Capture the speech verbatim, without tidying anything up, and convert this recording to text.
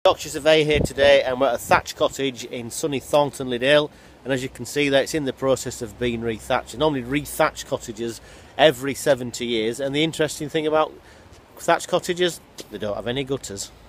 Yorkshire Surveyor here today, and we're at a thatched cottage in sunny Thornton Liddale, and as you can see there, it's in the process of being rethatched. You normally rethatch cottages every seventy years, and the interesting thing about thatched cottages, they don't have any gutters.